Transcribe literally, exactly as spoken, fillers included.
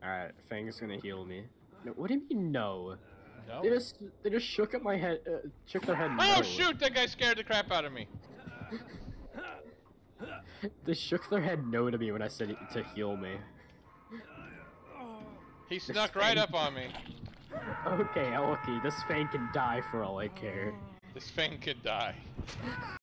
Alright, Feng's gonna heal me. No, what do you mean no? No? They just they just shook up my head, uh, shook their head. Oh no. shoot! That guy scared the crap out of me. They shook their head no to me when I said it, to heal me. He snuck right up on me. Okay, okay, this Feng can die for all I care. This Feng could die.